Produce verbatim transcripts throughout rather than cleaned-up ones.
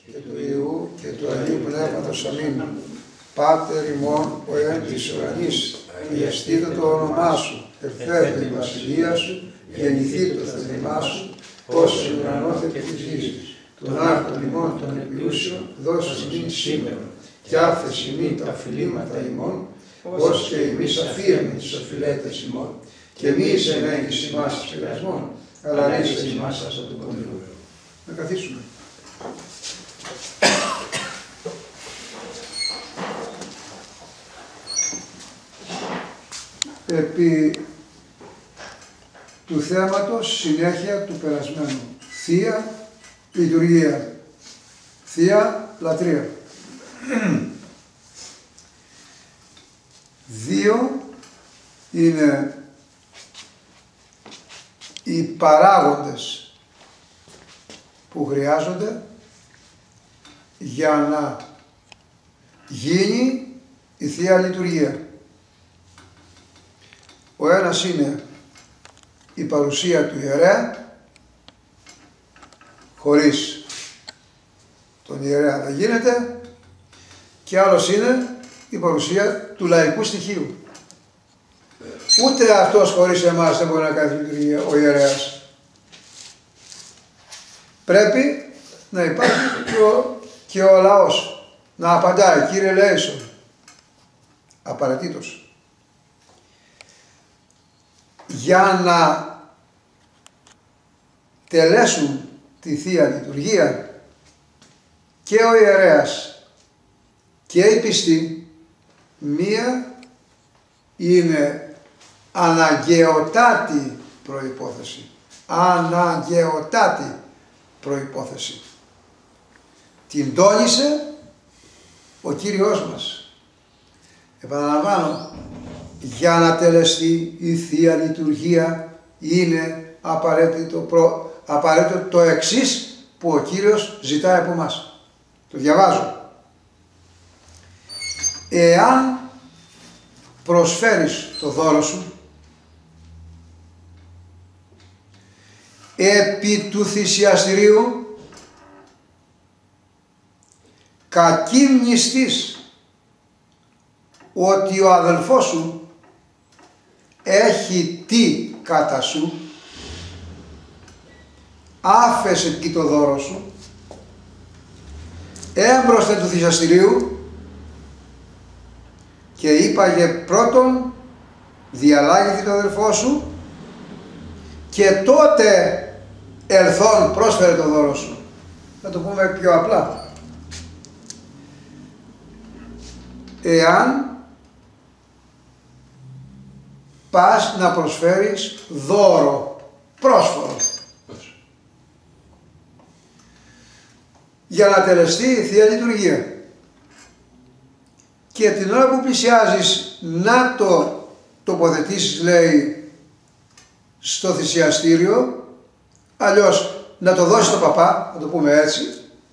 και του Υιού και του Αγίου Πνεύματος. Αμήν. Πάτερ ημών, ο εν της ουρανής, αγιαστήτω το όνομά σου, ερθέτω η βασιλεία σου, γεννηθήτω το θέλημά σου, ως σε ουρανό και της γης. Τον άρτον ημών των επιούσιων, δώσε ημίν σήμερα, κι άφες ημίν τα οφειλήματα ημών, ως και εμείς αφίεμεν τις οφειλέτες ημών, και μη εις ενέγγις ημάς εις πειρασμών, αλλά ρίσε ημάς από τον πονηρό. Να καθίσουμε. Επί του θέματος συνέχεια του περασμένου. Θεία λειτουργία. Θεία λατρεία. Δύο είναι οι παράγοντες που χρειάζονται για να γίνει η Θεία Λειτουργία. Ο ένας είναι η παρουσία του ιερέα, χωρίς τον ιερέα δεν γίνεται, και άλλος είναι η παρουσία του λαϊκού στοιχείου. Ούτε αυτός χωρίς εμάς δεν μπορεί να κάνει λειτουργία, ο ιερέας. Πρέπει να υπάρχει και ο, και ο λαός, να απαντάει, Κύριε Λέησον, απαραίτητος. Για να τελέσουν τη Θεία Λειτουργία και ο ιερέας και οι πιστοί, μία είναι αναγκαιοτάτη προϋπόθεση. Αναγκαιοτάτη προϋπόθεση. Την τόνισε ο Κύριος μας. Επαναλαμβάνω, για να τελεστεί η Θεία Λειτουργία είναι απαραίτητο, προ, απαραίτητο το εξής που ο Κύριος ζητάει από μας. Το διαβάζω. Εάν προσφέρεις το δώρο σου επί του θυσιαστηρίου, κακή μνηστής ότι ο αδελφός σου έχει τι κατά σου, άφεσε εκεί το δώρο σου, έμπροσθε του θυσιαστηρίου και είπαγε πρώτον διαλάγηθη το αδελφό σου και τότε ελθόν πρόσφερε το δώρο σου. Να το πούμε πιο απλά. Εάν πας να προσφέρεις δώρο, πρόσφορο, για να τελεστεί η Θεία Λειτουργία, και την ώρα που πλησιάζεις να το τοποθετήσεις, λέει, στο θυσιαστήριο, αλλιώς να το δώσεις στον παπά, να το πούμε έτσι,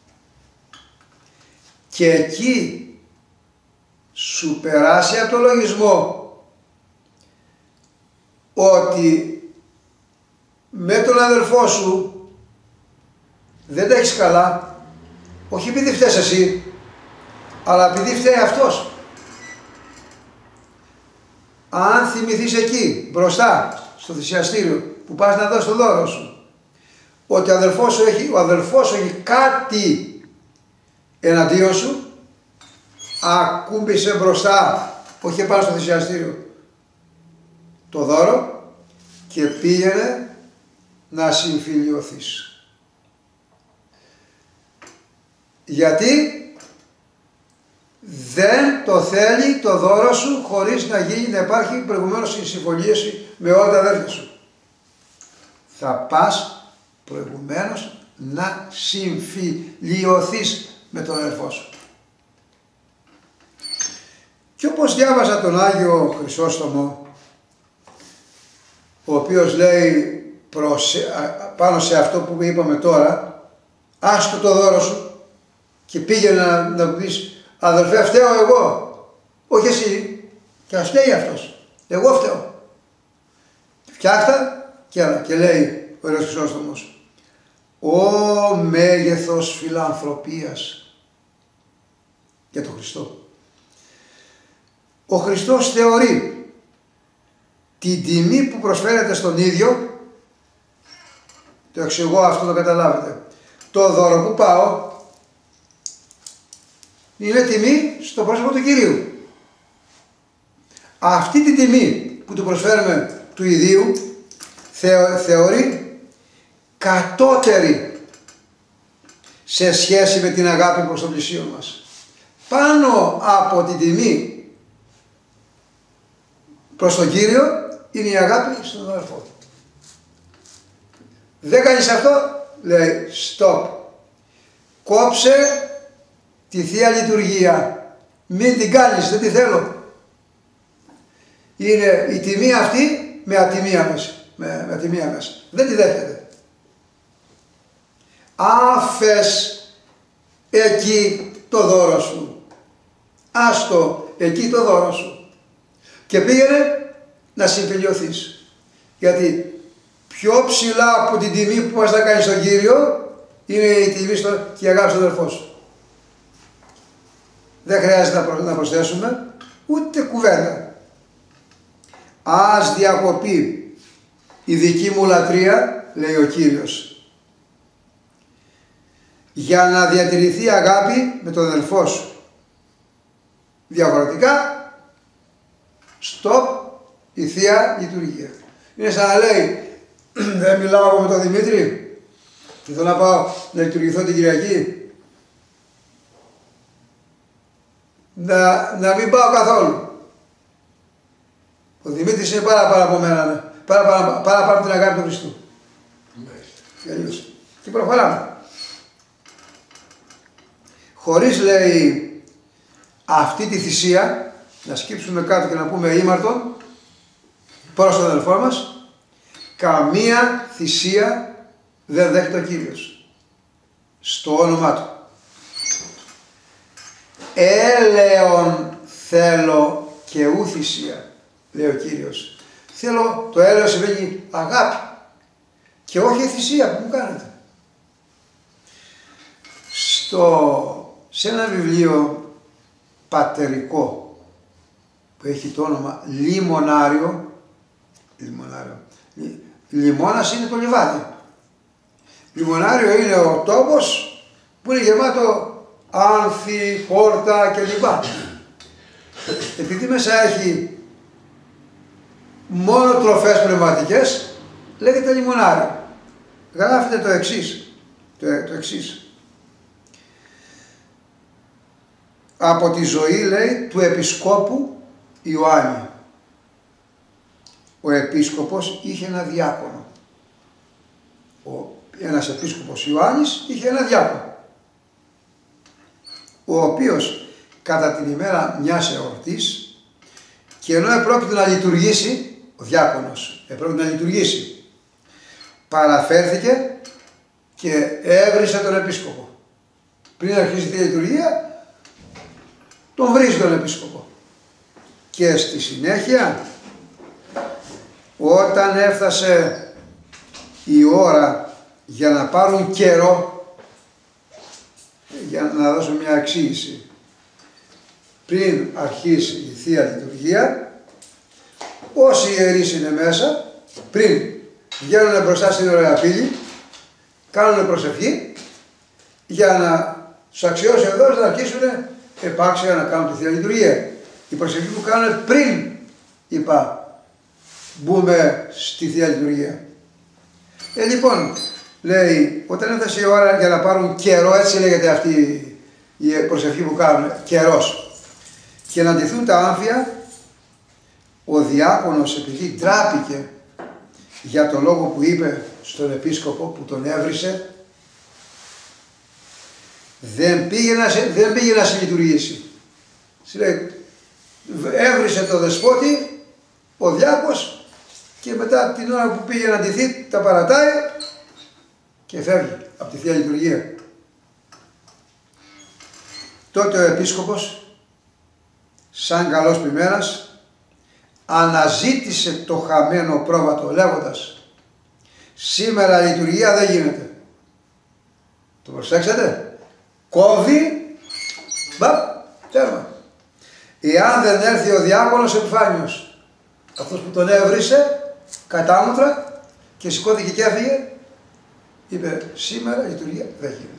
και εκεί σου περάσει από το λογισμό ότι με τον αδελφό σου δεν τα έχεις καλά, όχι επειδή φταίς εσύ, αλλά επειδή φταίει αυτός. Αν θυμηθείς εκεί, μπροστά, στο θυσιαστήριο, που πας να δώσεις το δώρο σου, ότι ο αδελφός σου έχει, ο αδελφός σου έχει κάτι εναντίον σου, ακούμπησε μπροστά, όχι πάνω στο θυσιαστήριο, το δώρο και πήγαινε να συμφιλιωθείς. Γιατί δεν το θέλει το δώρο σου χωρίς να γίνει, να υπάρχει προηγουμένως η συμφωνίαση με όλα τα αδέρφια σου. Θα πας προηγουμένως να συμφιλιωθείς με τον αδερφό σου. Και όπως διάβαζα τον Άγιο Χρυσόστομο, ο οποίος λέει προς, πάνω σε αυτό που είπαμε τώρα, άστο το δώρο σου και πήγαινε να, να πεις, αδελφέ, φταίω εγώ, όχι εσύ, και ας φταίει αυτός, εγώ φταίω. Φτιάχτα και άλλα, και λέει ο Ιερός Χρυσόστομος, Ω μέγεθος φιλανθρωπίας για τον Χριστό. Ο Χριστός θεωρεί την τιμή που προσφέρεται στον ίδιο, το εξηγώ αυτό, το καταλάβετε, το δώρο που πάω είναι τιμή στο πρόσωπο του Κυρίου. Αυτή τη τιμή που του προσφέρουμε του ιδίου θεω, θεωρεί κατώτερη σε σχέση με την αγάπη προς τον πλησίον μας. Πάνω από την τιμή προς τον Κύριο είναι η αγάπη στον αδελφό. Δεν κάνεις αυτό, λέει stop. Κόψε τη Θεία Λειτουργία. Μην την κάνεις, δεν τη θέλω. Είναι η τιμή αυτή με ατιμία μέσα. Με, με ατιμία μέσα. Δεν τη δέχεται. Άφες εκεί το δώρο σου. Άστο εκεί το δώρο σου. Και πήγαινε να συμφιλιωθείς. Γιατί πιο ψηλά από την τιμή που μας θα κάνει στον Κύριο είναι η τιμή στο, και η αγάπη στον αδελφό σου. Δεν χρειάζεται να προσθέσουμε ούτε κουβέντα. Ας διακοπεί η δική μου λατρεία, λέει ο Κύριος, για να διατηρηθεί η αγάπη με τον αδελφό σου. Διαφορετικά, stop η Θεία Λειτουργία. Είναι σαν να λέει, δεν μιλάω εγώ με τον Δημήτρη και θέλω να πάω να λειτουργηθώ την Κυριακή. Να, να μην πάω καθόλου. Ο Δημήτρης είναι πάρα πάρα από μένα, πάρα πάρα, πάρα, πάρα από την αγάπη του Χριστού. Τελείωσε. Και προχωράμε. Χωρίς, λέει, αυτή τη θυσία, να σκύψουμε κάτω και να πούμε ήμαρτον προς τον αδελφό μας, καμία θυσία δεν δέχεται ο Κύριος στο όνομά Του. Έλεον θέλω και ου θυσία, λέει ο Κύριος. Θέλω, το έλεον σημαίνει αγάπη και όχι θυσία που μου κάνετε. Στο, σε ένα βιβλίο πατερικό που έχει το όνομα Λιμονάριο, Λιμονάριο, λιμώνας είναι το λιβάδι. Λιμονάριο είναι ο τόπος που είναι γεμάτο άνθη, πόρτα κλπ. Επειδή μέσα έχει μόνο τροφές πνευματικές, λέγεται λιμονάριο. Γράφεται το εξής, το, το εξής. Από τη ζωή, λέει, του Επισκόπου Ιωάννη. Ο Επίσκοπος είχε ένα διάκονο. Ο, ένας Επίσκοπος Ιωάννης είχε ένα διάκονο, ο οποίος κατά την ημέρα μιας εορτής, και ενώ επρόκειτο να λειτουργήσει, ο διάκονος επρόκειτο να λειτουργήσει, παραφέρθηκε και έβρισε τον Επίσκοπο. Πριν αρχίσει τη λειτουργία, τον βρίζει τον Επίσκοπο. Και στη συνέχεια, όταν έφτασε η ώρα για να πάρουν καιρό, για να δώσω μια εξήγηση, πριν αρχίσει η Θεία Λειτουργία, όσοι ιερείς είναι μέσα, πριν βγαίνουν μπροστά στην ωραία πύλη, κάνουν προσευχή για να τους αξιώσει εδώ να αρχίσουν επάξια να κάνουν τη Θεία Λειτουργία. Η προσευχή που κάνουν πριν, είπα, μπούμε στη Θεία Λειτουργία. Ε, λοιπόν, λέει, όταν έφτασε η ώρα για να πάρουν καιρό, έτσι λέγεται αυτή η προσευχή που κάνουν, καιρός, και να ντυθούν τα άμφια, ο διάκονος, επειδή τράπηκε για το λόγο που είπε στον Επίσκοπο που τον έβρισε, δεν πήγε να, δεν πήγε να συλλειτουργήσει. Λέει, έβρισε το δεσπότη, ο διάκος, και μετά την ώρα που πήγε να ντυθεί τα παρατάει και φεύγει από τη Θεία Λειτουργία. Τότε ο Επίσκοπος, σαν καλός ποιμένας, αναζήτησε το χαμένο πρόβατο λέγοντας, σήμερα λειτουργία δεν γίνεται. Το προσέξατε. Κόβει, μπαπ, τέρμα. Εάν δεν έρθει ο διάκονος επιφάνιος, αυτός που τον έβρισε κατάμουτρα και σηκώθηκε και έφυγε, είπε σήμερα η λειτουργία δεν γίνεται.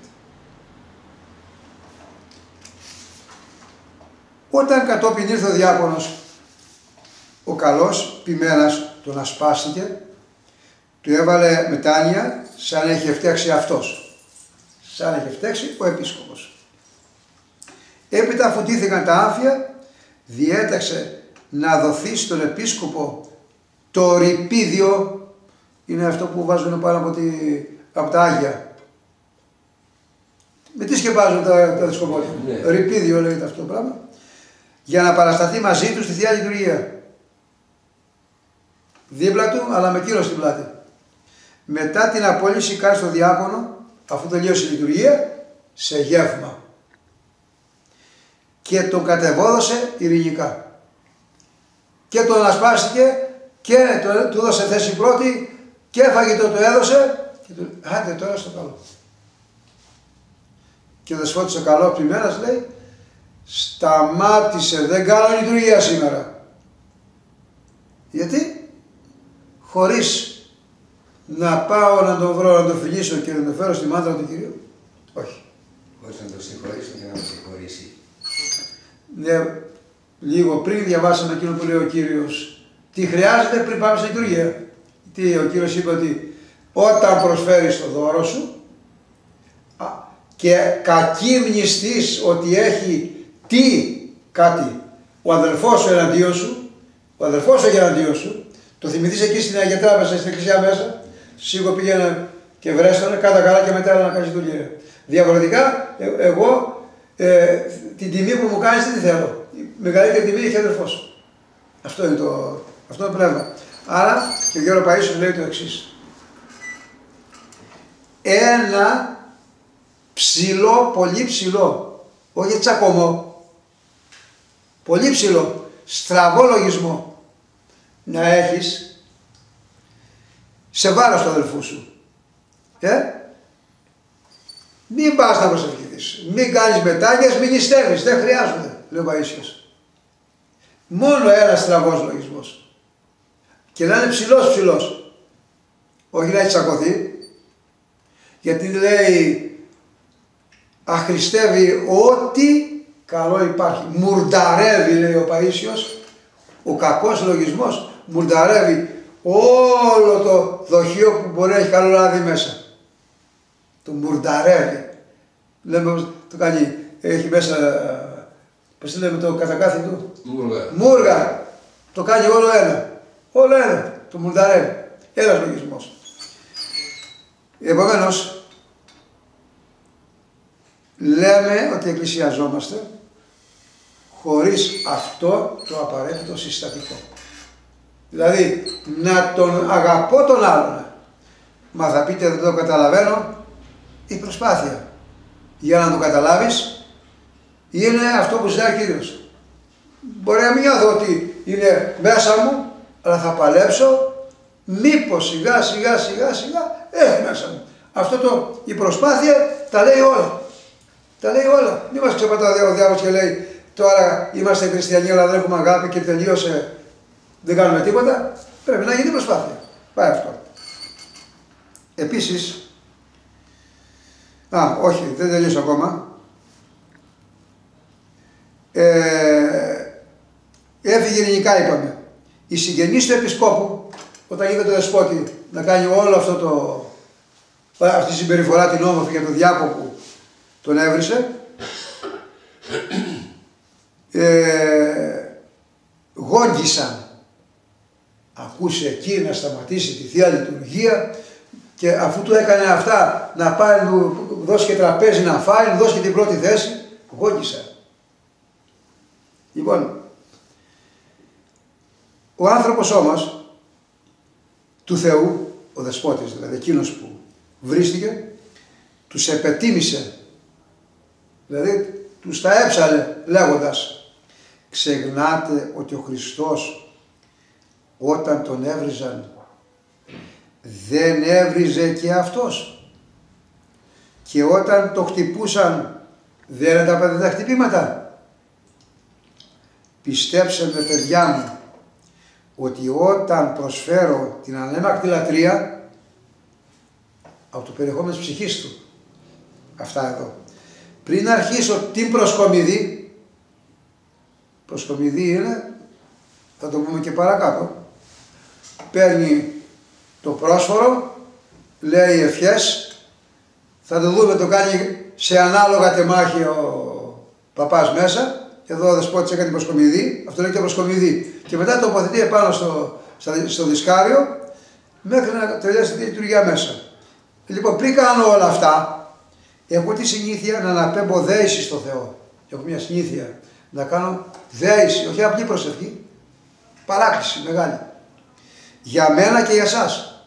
Όταν κατόπιν ήρθε ο διάκονος, ο καλός ποιμένας τον ασπάστηκε, του έβαλε μετάνοια σαν έχει φταίξει αυτός, σαν έχει φταίξει ο επίσκοπος. Έπειτα αφού τήθηκαν τα άμφια, διέταξε να δοθεί στον επίσκοπο το ρυπίδιο, είναι αυτό που βάζουν πάνω από, τη, από τα Άγια. Με τι σκεπάζουν τα, τα δισκοπότια. Ναι. Ρυπίδιο λέγεται αυτό το πράγμα. Για να παρασταθεί μαζί του στη Θεία Λειτουργία. Δίπλα του, αλλά με κύριο στην πλάτη. Μετά την απόλυση κάνει στο διάκονο, αφού τελείωσε η λειτουργία, σε γεύμα. Και τον κατεβόδωσε ειρηνικά. Και τον ασπάστηκε και το, του έδωσε θέση πρώτη και φαγητό του έδωσε και του άντε τώρα στο καλό. Και ο δεσπότης ο καλός ποιμένας λέει, σταμάτησε, δεν κάνω λειτουργία σήμερα. Γιατί? Χωρίς να πάω να τον βρω, να τον φιλήσω και να τον φέρω στη μάντρα του Κυρίου. Όχι. Χωρίς να τον συγχωρήσω και να τον συγχωρήσει. Ναι, λίγο πριν διαβάσαμε εκείνο που λέει ο Κύριος, τι χρειάζεται πριν πάμε στην λειτουργία. Τι ο Κύριος είπε ότι όταν προσφέρεις το δώρο σου και κακίμνηστείς ότι έχει τι κάτι ο αδελφός σου εναντίον σου, ο αδελφός σου εναντίον σου, το θυμηθείς εκεί στην Αγία Τράπεζα, στην εκκλησία μέσα, σίγουρα πήγαινε και βρέστανε, κάτα καλά και μετά να κάνεις δουλειά. Διαφορετικά, ε, εγώ ε, την τιμή που μου κάνεις δεν τη θέλω. Η μεγαλύτερη τιμή έχει αδελφός σου. Αυτό είναι το, αυτό είναι το πνεύμα. Άρα και ο Γιώργο Παΐσιος λέει το εξής. Ένα ψηλό, πολύ ψηλό, όχι τσακωμό, πολύ ψηλό, στραβό λογισμό να έχεις σε βάρος του αδελφού σου. Ε? Μην πας να προσευχηθείς, μην κάνεις μετάνοιες, μην νηστεύεις, δεν χρειάζονται, λέει ο Παΐσιος. Μόνο ένα στραβός λογισμός. Και να είναι ψηλός ψηλός. Όχι να έχει τσακωθεί. Γιατί λέει αχρηστεύει ό,τι καλό υπάρχει. Μουρνταρεύει, λέει ο Παΐσιος, ο κακός λογισμός μουρνταρεύει όλο το δοχείο που μπορεί να έχει καλό λάδι μέσα. Το μουρνταρεύει. Λέμε το κάνει, έχει μέσα, πώς το λέμε το κατακάθι του. Μούργα. Μούργα. Το κάνει όλο ένα. Όλο ένα. Το μουρνταρεύει. Ένας λογισμός. Επομένως, λέμε ότι εκκλησιαζόμαστε χωρίς αυτό το απαραίτητο συστατικό. Δηλαδή, να τον αγαπώ τον άλλον. Μα θα πείτε δεν το καταλαβαίνω. Η προσπάθεια για να το καταλάβεις είναι αυτό που ζητάει ο Κύριος. Μπορεί να μην νιώθω ότι είναι μέσα μου, αλλά θα παλέψω, μήπως σιγά σιγά σιγά σιγά έχει μέσα μου. Αυτό το, η προσπάθεια τα λέει όλα. Τα λέει όλα. Μην μας ξεπατά ο διάβολος και λέει τώρα είμαστε χριστιανοί αλλά δεν έχουμε αγάπη και τελείωσε, δεν κάνουμε τίποτα. Πρέπει να γίνει προσπάθεια. Πάει αυτό. Επίσης, α, όχι, δεν τελείωσε ακόμα. Ε, έφυγε ελληνικά είπαμε. Οι συγγενείς του επισκόπου, όταν είδε το δεσπότη να κάνει όλο αυτό το, αυτή τη συμπεριφορά την όμορφη για τον διάκο που τον έβρισε, ε, γόγγισαν. Ακούσε εκεί να σταματήσει τη Θεία Λειτουργία και αφού του έκανε αυτά να πάει να του δώσει και τραπέζι να φάει, να δώσει και την πρώτη θέση, γόγγισαν. Λοιπόν, ο άνθρωπος όμως του Θεού, ο δεσπότης δηλαδή, εκείνος που βρίστηκε, τους επετίμησε, δηλαδή τους τα έψαλε λέγοντας, ξεχνάτε ότι ο Χριστός όταν τον έβριζαν δεν έβριζε και αυτός και όταν το χτυπούσαν δεν είναι τα παιδιά χτυπήματα. Πιστέψτε με παιδιά μου ότι όταν προσφέρω την ανέμακτη λατρεία από το περιεχόμενο της ψυχής του, αυτά εδώ, πριν αρχίσω την προσκομιδή, προσκομιδή είναι, θα το πούμε και παρακάτω, παίρνει το πρόσφορο, λέει ευχές, θα το δούμε, το κάνει σε ανάλογα τεμάχη ο παπάς μέσα. Εδώ ο δεσπότης έκανε την προσκομιδή, αυτό λέγεται προσκομιδή. Και μετά τοποθετεί επάνω στο, στο δισκάριο μέχρι να τελειώσει τη λειτουργία μέσα. Λοιπόν, πριν κάνω όλα αυτά, έχω τη συνήθεια να αναπέμπω δέηση στο Θεό. Έχω μια συνήθεια να κάνω δέηση, όχι απλή προσευχή, παράκληση μεγάλη. Για μένα και για σας.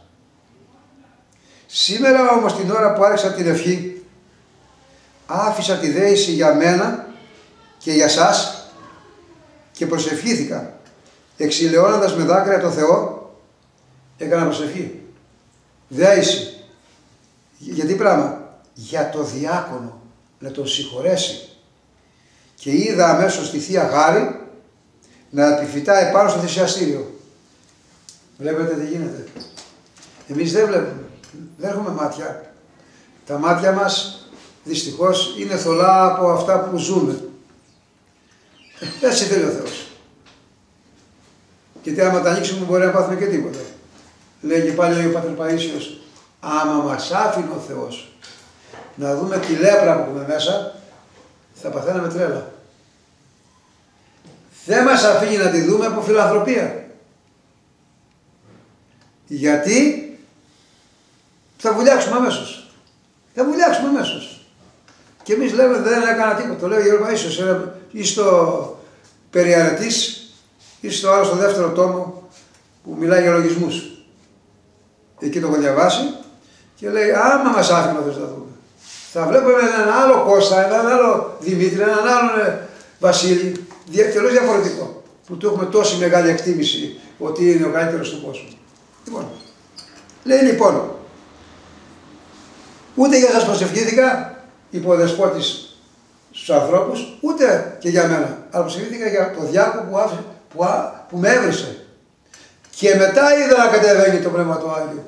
Σήμερα όμως την ώρα που άρχισα την ευχή, άφησα τη δέηση για μένα και για σας και προσευχήθηκα. Εξηλαιώνοντας με δάκρυα το Θεό, έκανα προσευχή. Δέηση. Γιατί πράγμα? Για το διάκονο, να τον συγχωρέσει. Και είδα αμέσως τη Θεία Χάρη να επιφυτά επάνω στο θυσιαστήριο. Βλέπετε τι γίνεται? Εμείς δεν βλέπουμε, δεν έχουμε μάτια. Τα μάτια μας δυστυχώς είναι θολά από αυτά που ζούμε. Έτσι θέλει ο Θεός. Γιατί άμα τα ανοίξουμε μπορεί να πάθουμε και τίποτα. Λέει και πάλι, λέει ο Πατέρ Παΐσιος, άμα μας άφηνε ο Θεός να δούμε τη λέπρα που έχουμε μέσα, θα παθαίναμε τρέλα. Δεν μας αφήνει να τη δούμε από φιλανθρωπία. Γιατί θα βουλιάξουμε αμέσως. Θα βουλιάξουμε αμέσως. Και εμείς λέμε δεν έκανα τίποτα. Το λέει ο Γιώργος Παΐσιος, ή στο Περιαρετής, ή στο άλλο στο δεύτερο τόμο που μιλάει για λογισμούς. Εκεί το έχω διαβάσει και λέει άμα μας άφηνε ο Θεός να δούμε. Θα βλέπουμε έναν άλλο Κώστα, έναν άλλο Δημήτρη, έναν άλλον Βασίλη, τελώς διαφορετικό, που του έχουμε τόση μεγάλη εκτίμηση ότι είναι ο καλύτερος του κόσμου. Λοιπόν, λέει λοιπόν, ούτε για σας προσευχήθηκα, είπε ο δεσπότης στους ανθρώπους, ούτε και για μένα, αλλά προσευχήθηκα για το διάκο που, άφησε, που, α, που με έβρισε. Και μετά είδα να κατεβαίνει το Πνεύμα του Άγιο.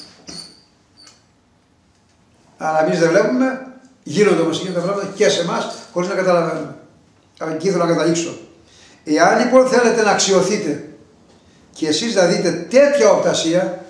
Αλλά εμείς δεν βλέπουμε, γίνονται όμως εκείνα τα πράγματα και σε εμάς, χωρίς να καταλαβαίνουμε. Αλλά εκεί θέλω να καταλήξω. Εάν λοιπόν θέλετε να αξιωθείτε και εσείς να δείτε τέτοια οπτασία,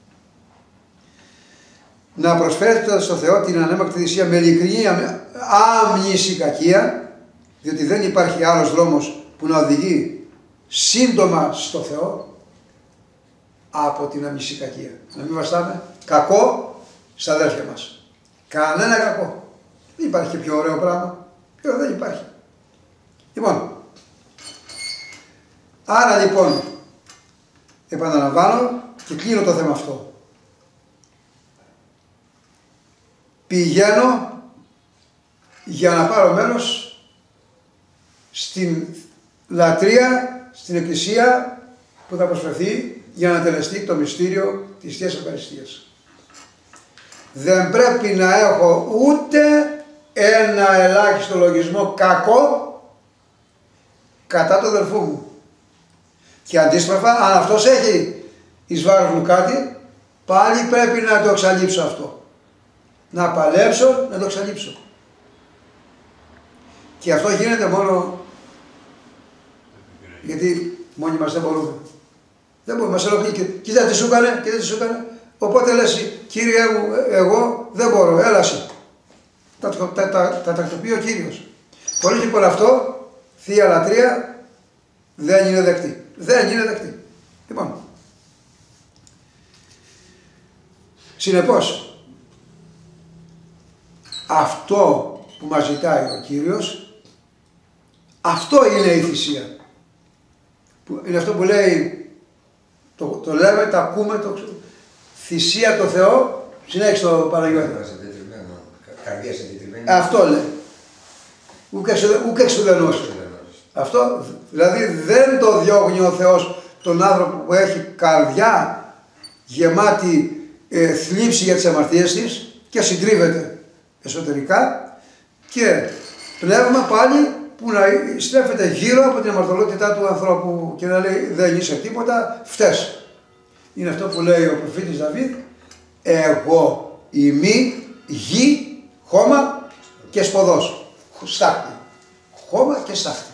να προσφέρετε στο Θεό την ανέμακτη θυσία με ειλικρινή άμνηση κακία, διότι δεν υπάρχει άλλος δρόμος που να οδηγεί σύντομα στο Θεό από την άμνηση κακία. Να μην βαστάμε κακό στα αδέρφια μας. Κανένα κακό. Δεν υπάρχει και πιο ωραίο πράγμα. Πιο δεν υπάρχει. Λοιπόν, άρα λοιπόν, επαναλαμβάνω και κλείνω το θέμα αυτό. Πηγαίνω για να πάρω μέρος στην λατρεία, στην εκκλησία που θα προσφερθεί για να τελεστεί το μυστήριο της Θείας Ευχαριστίας. Δεν πρέπει να έχω ούτε ένα ελάχιστο λογισμό κακό κατά το αδελφού μου. Και αντίστροφα, αν αυτός έχει εις βάρος μου κάτι, πάλι πρέπει να το εξαλείψω αυτό. Να παλέψω, να το εξαλείψω. Και αυτό γίνεται μόνο γιατί μόνοι μας δεν μπορούμε. Δεν μπορούμε, μας ενοχλεί. Κοίτα τι σου έκανε, κοίτα τι σου έκανε. Οπότε λες, Κύριε μου, εγώ δεν μπορώ, έλα εσύ. Τα, τα, τα, τα τακτοποιεί ο Κύριος. Χωρίς λοιπόν αυτό, Θεία Λατρεία δεν είναι δεκτή. Δεν είναι δεκτή. Λοιπόν, συνεπώς, αυτό που μας ζητάει ο Κύριος, αυτό είναι η θυσία. Που είναι αυτό που λέει, το, το λέμε, το ακούμε, το θυσία το Θεό, συνέχισε το Παναγιώτη. Καρδία συντετριμένη. Αυτό λέει. Ούκ εξουδενός. Αυτό, δηλαδή δεν το διώχνει ο Θεός τον άνθρωπο που έχει καρδιά γεμάτη ε, θλίψη για τις αμαρτίες της και συντρίβεται. εσωτερικά, και πνεύμα πάλι που να στρέφεται γύρω από την αμαρτωλότητά του ανθρώπου και να λέει δεν είσαι τίποτα, φταίς. Είναι αυτό που λέει ο προφήτης Δαβίδ, εγώ ημί γη, χώμα και σποδός. Στάχτη. Χώμα και στάχτη.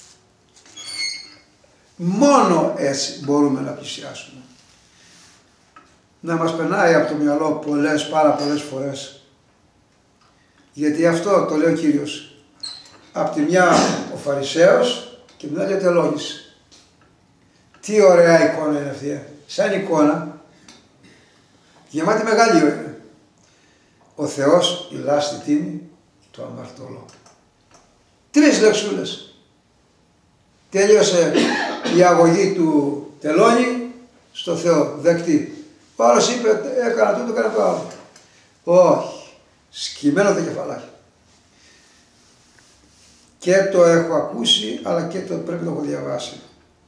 Μόνο έτσι μπορούμε να πλησιάσουμε. Να μας περνάει από το μυαλό πολλές, πάρα πολλές φορές. Γιατί αυτό το λέει ο Κύριος. Απ' τη μια ο Φαρισαίος και την άλλη ο τελώνης. Τι ωραία εικόνα είναι αυτή. Σαν εικόνα, γεμάτη μεγάλη είναι. Ο Θεός υλά στη τίμη το αμαρτωλό. Τρεις λεξούλες. Τέλειωσε η αγωγή του τελώνη στο Θεό, δεκτή. Ο άλλος είπε, έκανα τούτο, έκανα το άλλο. Όχι, σκυμμένο το κεφαλάκι. Και το έχω ακούσει, αλλά και το πρέπει να το έχω διαβάσει.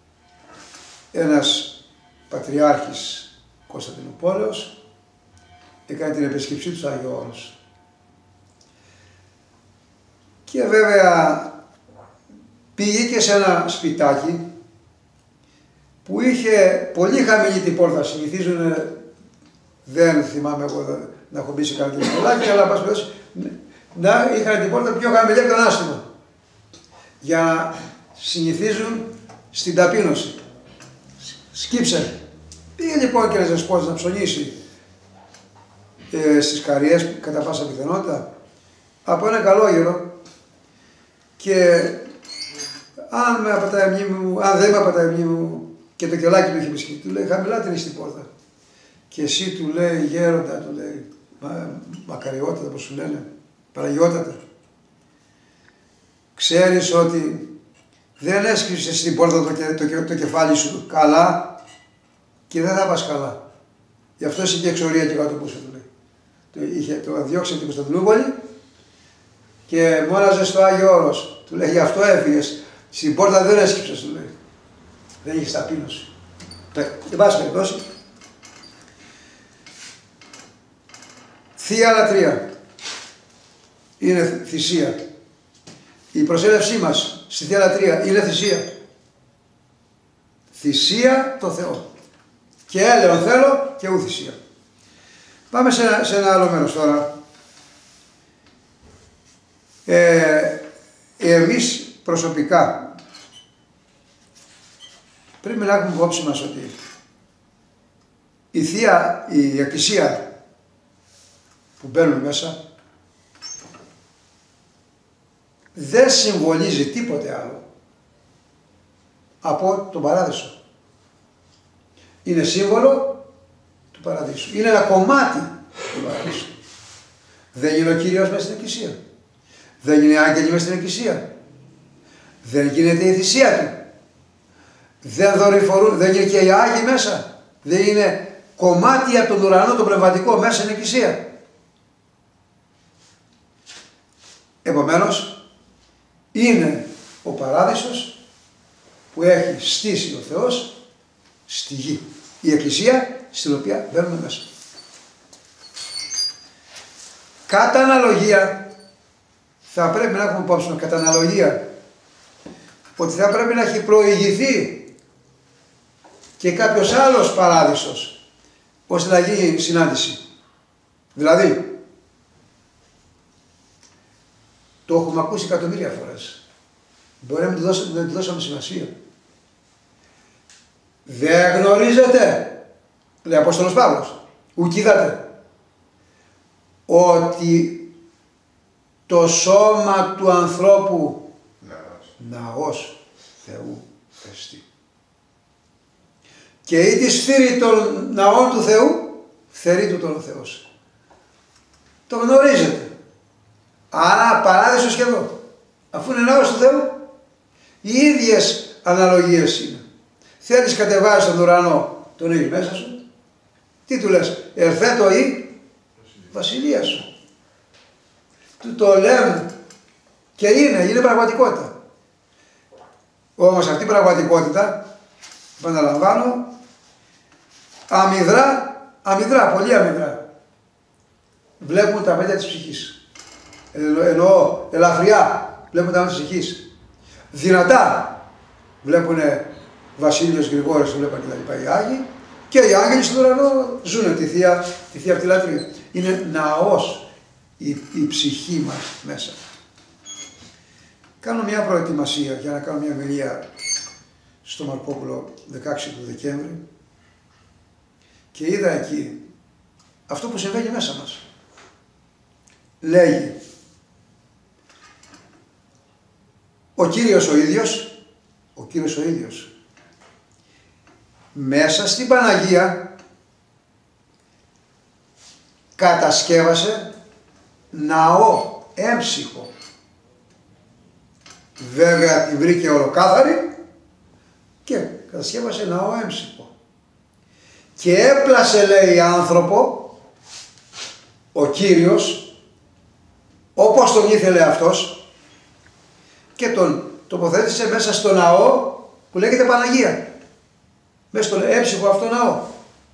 Ένας πατριάρχης Κωνσταντινούπολεως έκανε την επίσκεψή του στο Άγιο Όρος. Και βέβαια πήγε και σε ένα σπιτάκι που είχε πολύ χαμηλή την πόρτα. Συνηθίζουν, δεν θυμάμαι εγώ να έχω μπει σε κανένα τηλεφωνάκι, αλλά πας πες, να είχαν την πόρτα πιο χαμηλή από τον άστημα. Για να συνηθίζουν στην ταπείνωση. Σκύψε. Πήγε λοιπόν και ένας δεσπότης να ψωνίσει ε, στις Καριές, κατά πάσα πιθανότητα, από ένα καλόγερο, και αν, με απατάει η μνήμη μου, αν δεν με απατάει η μνήμη μου, και το κελάκι του είχε μισχύει, του λέει χαμηλά την στην πόρτα. Και εσύ, του λέει, γέροντα, του λέει, μα, μακαριότατα, όπως σου λένε, παραγιότατα, ξέρεις ότι δεν έσκυψες στην πόρτα το, το, το, το κεφάλι σου καλά και δεν θα πας καλά. Γι' αυτό είσαι και εξορία και κάτω πούσε, του λέει. Το, είχε, το διώξε την Κωνσταντινούπολη και μόναζε στο Άγιο Όρος. Του λέει, γι' αυτό έφυγες. Στην πόρτα δεν έσκυψες, του λέει. Δεν είχες ταπείνωση. Δεν πας περιπτώσει. Θεία λατρεία είναι θυσία. Η προσέλευσή μας στη Θεία Λατρεία είναι θυσία. Θυσία το Θεό. Και έλεον θέλω και ου θυσία. Πάμε σε ένα, σε ένα άλλο μέρος τώρα. Ε, εμείς προσωπικά πρέπει να έχουμε υπόψη μας ότι η Θεία, η Εκκλησία που μπαίνουμε μέσα, δεν συμβολίζει τίποτε άλλο από τον Παράδεισο. Είναι σύμβολο του Παραδείσου. Είναι ένα κομμάτι του Παραδείσου. Δεν είναι ο Κύριος μέσα στην Εκκλησία. Δεν είναι άγγελοι μέσα στην Εκκλησία. Δεν γίνεται η θυσία του. Δεν δορυφορούν, δεν είναι και οι Άγιοι μέσα. Δεν είναι κομμάτι από τον ουρανό, το πνευματικό, μέσα στην Εκκλησία. Επομένως, είναι ο Παράδεισος που έχει στήσει ο Θεός στη γη. Η Εκκλησία στην οποία μπαίνουμε μέσα. Κατά αναλογία, θα πρέπει να έχουμε υπόψη κατά αναλογία ότι θα πρέπει να έχει προηγηθεί και κάποιος άλλος Παράδεισος ώστε να γίνει συνάντηση. Δηλαδή, το έχουμε ακούσει εκατομμύρια φορές. Μπορεί να μην του δώσαμε σημασία. Δεν γνωρίζετε, λέει ο Απόστολος Παύλος, ουκ είδατε, ότι το σώμα του ανθρώπου ναός, ναός Θεού εστί. Και ή τη σφύρι των ναών του Θεού, θερεί του τον ο Θεός. Το γνωρίζετε. Άρα Παράδεισος και εδώ. Αφού είναι ναός του Θεού, οι ίδιες αναλογίες είναι. Θέλεις κατεβάζεις τον ουρανό, τον έχεις μέσα σου. Τι του λες, ερθέτω η βασιλεία σου. Του το λέμε και είναι, είναι πραγματικότητα. Όμως αυτή η πραγματικότητα, επαναλαμβάνω, αμυδρά, αμυδρά, πολύ αμυδρά. Βλέπουμε τα παιδιά της ψυχής. εννοώ ελαφριά, βλέπουν τα μάτια της ψυχής. Δυνατά βλέπουν Βασίλειος Γρηγόρης, βλέπουν και τα λοιπά οι Άγιοι, και οι άγγελοι στον ουρανό ζουν τη θεία, τη θεία αυτή λατρεία. Είναι ναός η, η ψυχή μας μέσα. Κάνω μια προετοιμασία για να κάνω μια μιλία στο Μαρκόπουλο δεκαέξι του Δεκέμβρη και είδα εκεί αυτό που συμβαίνει μέσα μας. Λέγει ο Κύριος ο ίδιος, ο Κύριος ο ίδιος, μέσα στην Παναγία κατασκεύασε ναό έμψυχο. Βέβαια την βρήκε ολοκάθαρη και κατασκεύασε ναό έμψυχο. Και έπλασε, λέει, άνθρωπο, ο Κύριος, όπως τον ήθελε αυτός, και τον τοποθέτησε μέσα στο ναό που λέγεται Παναγία. Μέσα στον έμψυχο αυτό ναό.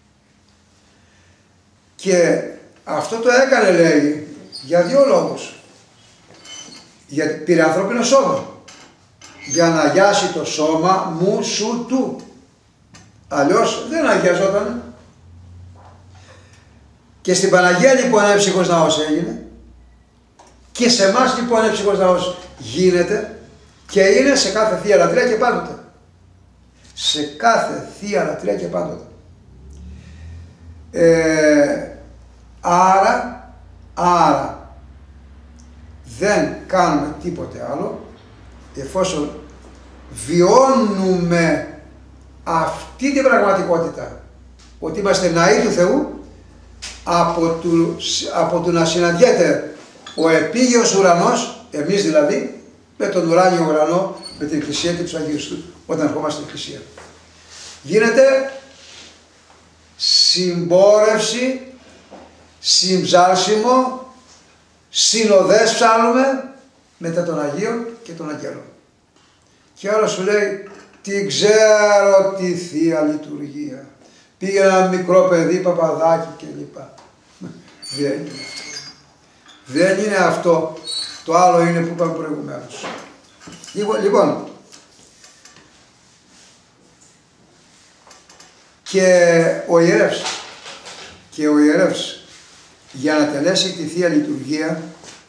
Και αυτό το έκανε, λέει, για δύο λόγους. Γιατί πήρε ανθρώπινο σώμα. Για να αγιάσει το σώμα μου σου του. Αλλιώς δεν αγιαζόταν. Και στην Παναγία λοιπόν έμψυχος ναός έγινε. Και σε εμάς λοιπόν έμψυχος ναός γίνεται. Και είναι σε κάθε θεία λατρεία και πάντοτε. Σε κάθε θεία λατρεία και πάντοτε. Ε, άρα, άρα, δεν κάνουμε τίποτε άλλο εφόσον βιώνουμε αυτή την πραγματικότητα, ότι είμαστε ναοί του Θεού, από το, από το να συναντιέται ο επίγειος ουρανός, εμείς δηλαδή, με τον ουράνιο ουρανό, με την Εκκλησία και τους Αγίους του, όταν ερχόμαστε στην Εκκλησία. Γίνεται συμπόρευση, συμψάλσιμο, συνοδές ψάλουμε μετά των Αγίων και των Αγγέλων. Και άλλος σου λέει, την ξέρω τη Θεία Λειτουργία. Πήγε ένα μικρό παιδί, παπαδάκι κλπ. Δεν είναι αυτό. Δεν είναι αυτό. Το άλλο είναι που είπαμε προηγουμένως. Λοιπόν, και ο ιερεύς, και ο ιερεύς για να τελέσει τη Θεία Λειτουργία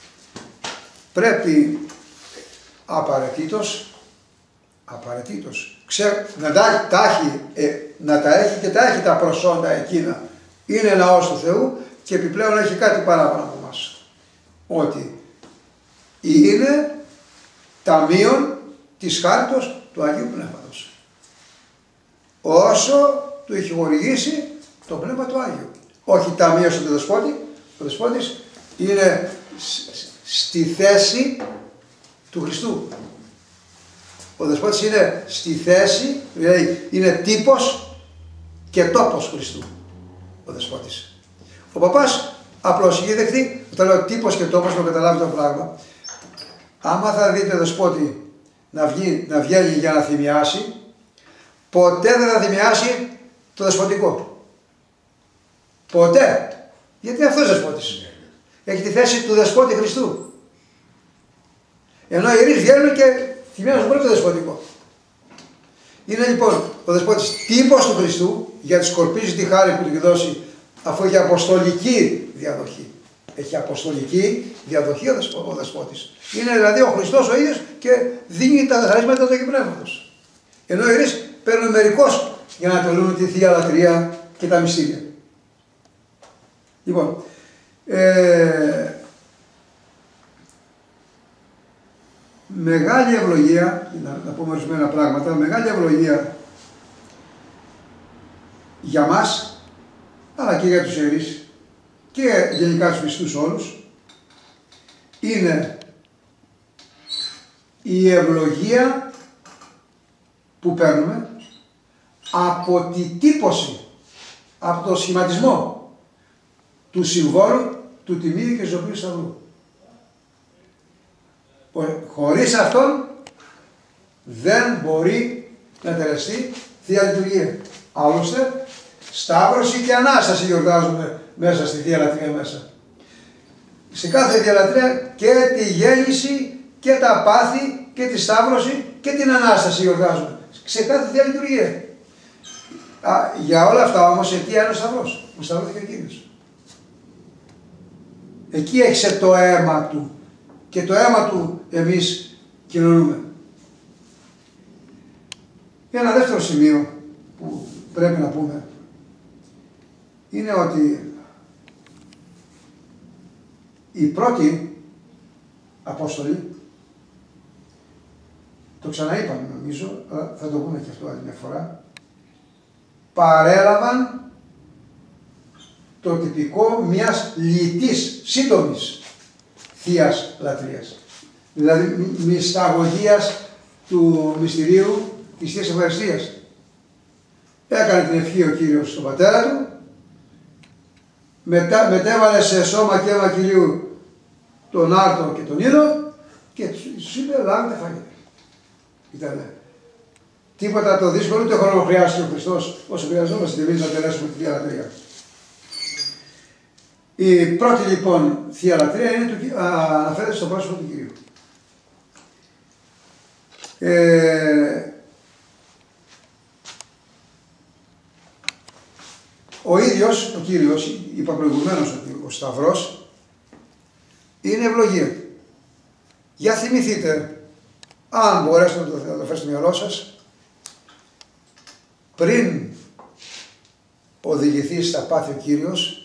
πρέπει απαραίτητος, απαραίτητος, ξέρω, να τα, τα έχει, ε, να τα έχει και τα έχει τα προσόντα εκείνα. Είναι ναός του Θεού και επιπλέον έχει κάτι παράπάνω από εμάς. Ότι είναι ταμείον της χάριτος του Αγίου Πνεύματος. Όσο του έχει χορηγήσει το Πνεύμα του Άγιο. Όχι ταμείο στον Δεσπότη, ο Δεσπότης είναι στη θέση του Χριστού. Ο Δεσπότης είναι στη θέση, δηλαδή είναι τύπος και τόπος Χριστού. Ο Δεσπότης. Ο Παπάς απλώς είχε δεχτεί, όταν λέω τύπος και τόπος, να καταλάβει το πράγμα. Άμα θα δείτε Δεσπότη να, βγει, να βγαίνει για να θυμιάσει, ποτέ δεν θα θυμιάσει το δεσποτικό. Ποτέ. Γιατί είναι αυτός Δεσπότης. Έχει τη θέση του Δεσπότη Χριστού. Ενώ οι ιερείς βγαίνουν και θυμιάζουν πολύ το δεσποτικό. Είναι λοιπόν ο Δεσπότης τύπος του Χριστού, γιατί σκορπίζει τη χάρη που του έχει δώσει, αφού έχει αποστολική διαδοχή. Έχει αποστολική διαδοχή ο Δεσπότης. Είναι δηλαδή ο Χριστός ο ίδιος και δίνει τα χαρίσματα του Αγίου Πνεύματος. Ενώ οι ιερείς παίρνουν μερικώς για να τελούν τη Θεία Λατρεία και τα μυστήρια. Λοιπόν, ε, μεγάλη ευλογία, να, να πούμε ορισμένα πράγματα, μεγάλη ευλογία για μας, αλλά και για τους ιερείς και γενικά τους πιστούς όλους, είναι η ευλογία που παίρνουμε από τη τύπωση, από το σχηματισμό του συμβόλου του Τιμίου και Ζωοποιού Σταυρού. Χωρίς αυτόν δεν μπορεί να τελεστεί Θεία Λειτουργία. Άλλωστε, Σταύρωση και Ανάσταση γιορτάζουμε μέσα στη Θεία Λατρεία μέσα. σε κάθε διαλατρεία και τη γέννηση και τα πάθη και τη σταύρωση και την Ανάσταση γιορτάζουμε. Σε κάθε θεία λειτουργία. Α, για όλα αυτά όμως αιτία είναι ο Σταυρός. Ο σταυρώθηκε ο Κύριος. Εκεί έχισε το αίμα του και το αίμα του εμείς κοινωνούμε. Ένα δεύτερο σημείο που πρέπει να πούμε είναι ότι οι πρώτοι Απόστολοι, το ξαναείπαμε νομίζω, θα το πούμε και αυτό άλλη μια φορά, παρέλαβαν το τυπικό μιας λιτής, σύντομης θείας λατρείας. Δηλαδή μυσταγωγίας του μυστηρίου της Θείας Ευχαριστίας. Έκανε την ευχή ο Κύριος στον πατέρα του, μετά, μετέβαλε σε σώμα και αίμα Κυρίου τον άρτο και τον ήλιο και τους είπε λάβετε φάγετε. Ήτανε τίποτα το δύσκολο, ούτε χρόνο χρειάστηκε ο Χριστός όσο χρειαζόμαστε εμείς να περάσουμε τη Θεία Λατρεία. Η πρώτη λοιπόν Θεία Λατρεία είναι του, α, αναφέρεται στο πρόσωπο του Κυρίου. Ε, ο ίδιος, ο Κύριος, είπα προηγουμένως ότι ο Σταυρός είναι ευλογία. Για θυμηθείτε, αν μπορέσετε να το, να το φέρετε στο μυαλό σας, πριν οδηγηθεί στα πάθη ο Κύριος,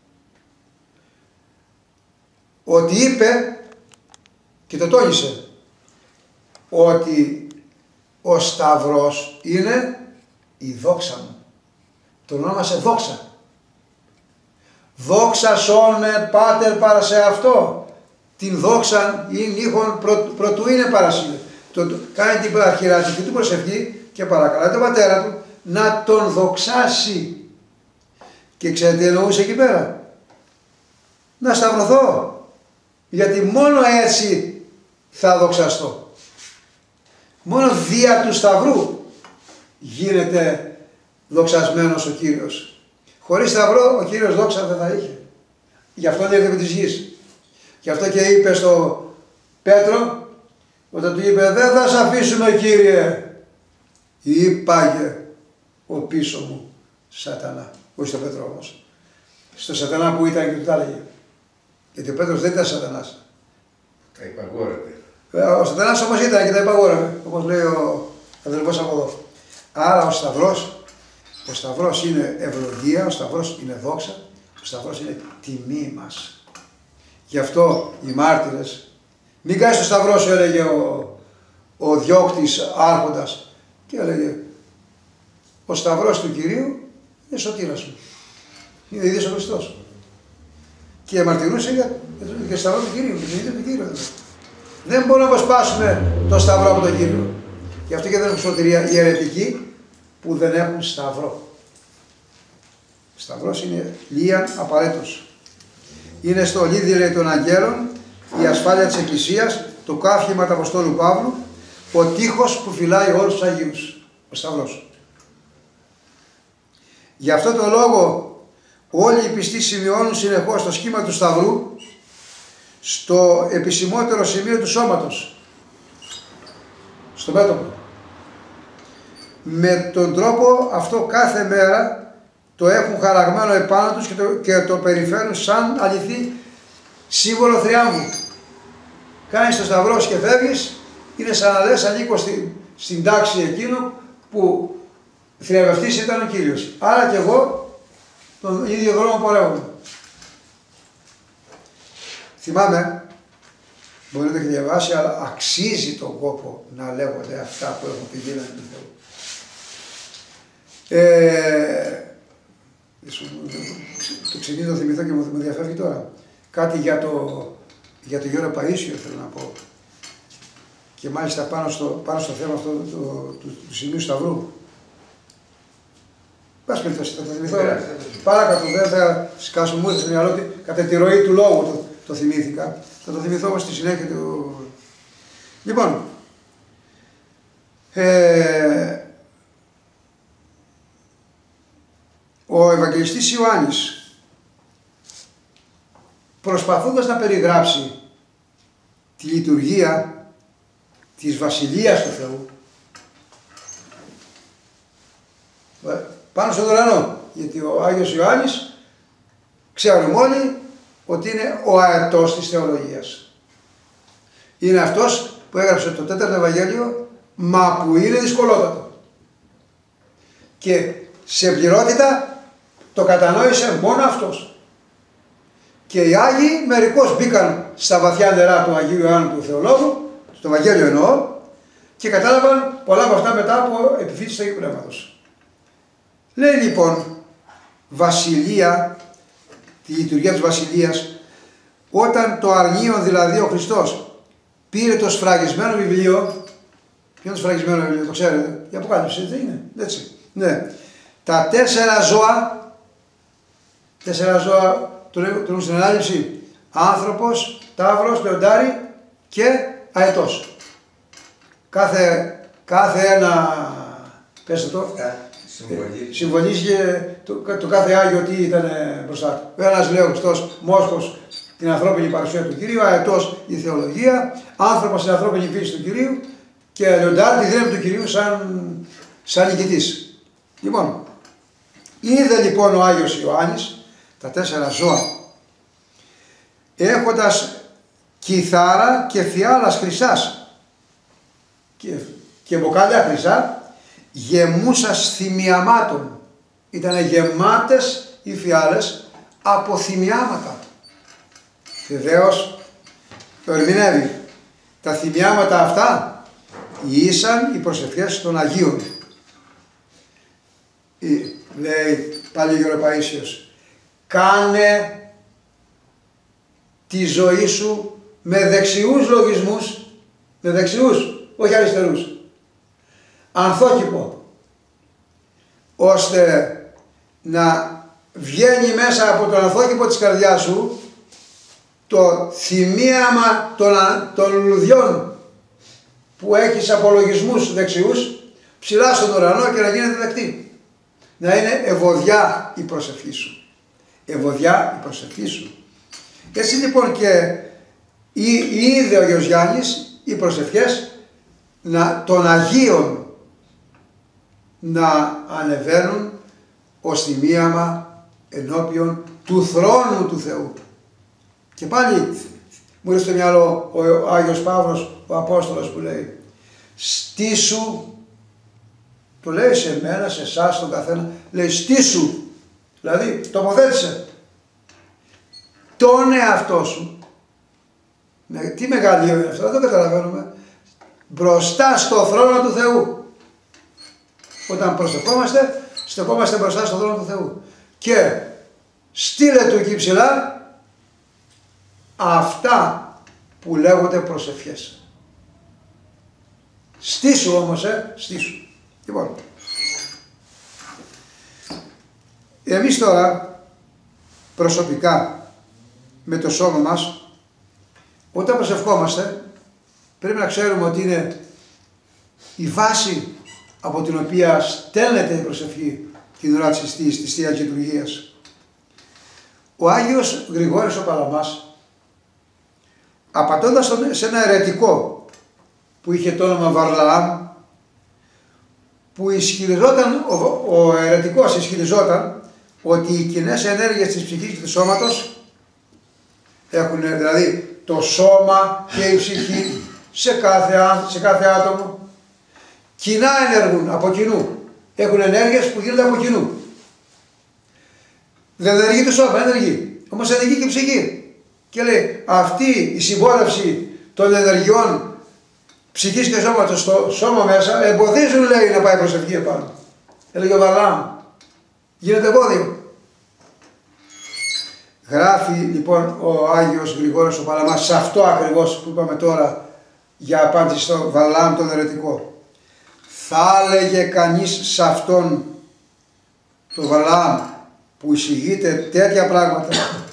ότι είπε και το τόνισε ότι ο Σταυρός είναι η δόξα μου. Τον ονόμασε δόξα. Δόξα σών με πάτερ παρά σε αυτό. Την δόξα είναι ήχον πρω, πρωτού είναι παρασύνε. Το, το, κάνει την αρχιερατική του προσευχή και παρακαλά τον πατέρα του να τον δοξάσει. Και ξέρετε τι εννοούσε εκεί πέρα? Να σταυρωθώ. Γιατί μόνο έτσι θα δοξαστώ. Μόνο δια του Σταυρού γίνεται δοξασμένος ο Κύριος. Χωρίς Σταυρό ο Κύριος δόξα δεν θα είχε. Γι' αυτό δεν έρθει της γης. Γι' αυτό και είπε στο Πέτρο, όταν του είπε δεν θα σε αφήσουμε Κύριε, είπαγε ο πίσω μου Σατανά. Όχι στο Πέτρο όμως. Στο Σατανά που ήταν και του τα έλεγε. Γιατί ο Πέτρος δεν ήταν Σατανάς. Τα υπαγόρευε. Ο Σατανάς όμως ήταν και τα υπαγόρευε, όπως λέει ο αδελφός από εδώ. Άρα ο Σταυρός, ο Σταυρός είναι ευλογία, ο Σταυρός είναι δόξα, ο Σταυρός είναι τιμή μας. Γι' αυτό οι μάρτυρες, μην κάνεις το Σταυρό σου, έλεγε ο, ο διώκτης άρχοντας, και έλεγε ο Σταυρός του Κυρίου είναι σωτήρας μου. Είναι ο ίδιος ο Χριστός. Και μαρτυρούσε για, για το Σταυρό του Κυρίου, και τον ίδιο του Κύριο. Δεν μπορούμε να αποσπάσουμε το Σταυρό από τον Κύριο. Γι' αυτό και δεν έχουν σωτηρία οι αιρετικοί που δεν έχουν Σταυρό. Σταυρός είναι λίαν απαραίτητος. Είναι στο λίδι, λέει, των αγγέλων, η ασφάλεια της Εκκλησίας, το καύχημα του Αποστόλου Παύλου, ο τείχος που φυλάει όλους τους Αγίους. Ο Σταυρός. Γι' αυτό το λόγο όλοι οι πιστοί σημειώνουν συνεχώς το σχήμα του Σταυρού στο επισημότερο σημείο του σώματος, στο μέτωπο. Με τον τρόπο αυτό κάθε μέρα το έχουν χαραγμένο επάνω τους και το, και το περιφέρουν σαν αληθή σύμβολο θριάμβου. Κάνεις το Σταυρό και φεύγεις, είναι σαν να λες ανήκω στην, στην τάξη εκείνου που θριαμβευτής ήταν ο Κύριος. Άρα και εγώ τον ίδιο δρόμο πορεύομαι. Θυμάμαι, μπορεί να το έχει διαβάσει, αλλά αξίζει τον κόπο να λέγονται αυτά που έχουν τη δύναμη του Θεού. Ε, το ξενίδι το θυμηθώ και μου διαφεύγει τώρα. Κάτι για το, για το Γιώργο Παΐσιο θέλω να πω. Και μάλιστα πάνω στο, πάνω στο θέμα αυτό το, το, του, του Σημείου Σταυρού. Πας περιπτώσει, θα το θυμηθώ. Παρακάτω, δεν θα σκάσω μου στο μυαλό ότι κατά τη ροή του λόγου το, το θυμήθηκα. Θα το θυμηθώ όμως στη συνέχεια του. Λοιπόν, ε, ο Ευαγγελιστής Ιωάννης προσπαθώντας να περιγράψει τη λειτουργία της Βασιλείας του Θεού πάνω στον ουρανό, γιατί ο Άγιος Ιωάννης ξέρουμε όλοι ότι είναι ο αετός της θεολογίας. Είναι αυτός που έγραψε το τέταρτο Ευαγγέλιο, μα που είναι δυσκολότατο. Και σε πληρότητα το κατανόησε μόνο αυτός. Και οι Άγιοι μερικώς μπήκαν στα βαθιά νερά του Αγίου Ιωάννου του Θεολόγου, στο Ευαγγέλιο εννοώ, και κατάλαβαν πολλά από αυτά μετά από επιφύτηση του Αγίου Πνεύματος. Λέει λοιπόν βασιλεία, τη λειτουργία της βασιλείας, όταν το αρνίον δηλαδή ο Χριστός πήρε το σφραγισμένο βιβλίο. Ποιο είναι το σφραγισμένο βιβλίο, το ξέρετε, η Αποκάλυψη, δεν είναι, έτσι. Ναι. Τα τέσσερα ζώα, τέσσερα ζώα του λέγουν στην ανάληψη, άνθρωπος, ταύρος, λεοντάρι και αετός. Κάθε, κάθε ένα, πέστε το, Συμβολίζει. Συμβολίζει το, το κάθε Άγιο τι ήταν μπροστά του. Ο ένας λέει ο Χριστός, μόσχος, την ανθρώπινη παρουσία του Κυρίου, αετός η θεολογία, άνθρωπος την ανθρώπινη φύση του Κυρίου και λεοντάρι τη δύναμη του Κυρίου σαν, σαν νικητής. Λοιπόν, είδε λοιπόν ο Άγιος Ιωάννης τα τέσσερα ζώα έχοντας κιθάρα και φιάλας χρυσάς και, και μποκάλια χρυσά γεμούσας θυμιαμάτων. Ήτανε γεμάτες οι φιάλες από θυμιάματα. Βεβαίως το ερμηνεύει. Τα θυμιάματα αυτά ήσαν οι προσευχές των Αγίων. Λέει πάλι ο Γεροπαΐσιος, κάνε τη ζωή σου με δεξιούς λογισμούς, με δεξιούς, όχι αριστερούς, ανθόκηπο, ώστε να βγαίνει μέσα από τον ανθόκηπο της καρδιάς σου το θυμίαμα των, των λουλουδιών που έχεις από λογισμούς δεξιούς ψηλά στον ουρανό και να γίνεται δεκτή. Να είναι ευωδιά η προσευχή σου. Ευωδιά η προσευχή σου. Έτσι λοιπόν και είδε ο Άγιος Γιάννης οι προσευχές να, των Αγίων να ανεβαίνουν ως θυμίαμα ενώπιον του θρόνου του Θεού. Και πάλι μου ήρθε στο μυαλό ο Άγιος Παύλος, ο Απόστολος που λέει, στήσου, το λέει σε μένα, σε εσάς, στον καθένα, λέει στήσου, δηλαδή τοποθέτησε τον εαυτό σου. Με, τι μεγαλείο είναι αυτό, δεν το καταλαβαίνουμε. Μπροστά στο θρόνο του Θεού. Όταν προσευχόμαστε, στεκόμαστε μπροστά στο θρόνο του Θεού. Και στείλε του εκεί ψηλά αυτά που λέγονται προσευχές. Στήσου όμως, ε, στήσου. Λοιπόν, εμείς τώρα προσωπικά με το σώμα μας, όταν προσευχόμαστε, πρέπει να ξέρουμε ότι είναι η βάση από την οποία στέλνεται η προσευχή την ώρα της εστίας, της Θείας Λειτουργίας. Ο Άγιος Γρηγόρης ο Παλαμάς, απαντώντας σε ένα αιρετικό που είχε το όνομα Βαρλαάμ, που ισχυριζόταν, ο, ο αιρετικός ισχυριζόταν ότι οι κοινές ενέργειες της ψυχής και του σώματος έχουν, δηλαδή το σώμα και η ψυχή σε κάθε, σε κάθε άτομο κοινά ενεργούν από κοινού, έχουν ενέργειες που γίνονται από κοινού. Δεν ενεργεί το σώμα, ενεργεί, όμως ενεργεί και η ψυχή. Και λέει αυτή η συμπόρευση των ενεργειών ψυχής και σώματος στο σώμα μέσα εμποδίζουν, λέει, να πάει προσευχή επάνω. Έλεγε ο Βαρλάμ, γίνεται εμπόδιο. Γράφει λοιπόν ο Άγιος Γρηγόρης ο Παλαμάς σε αυτό ακριβώς που είπαμε τώρα για απάντηση στο Βαρλάμ τον αιρετικό. Θα έλεγε κανείς σε αυτόν το Βαρλάμ που εισηγείται τέτοια πράγματα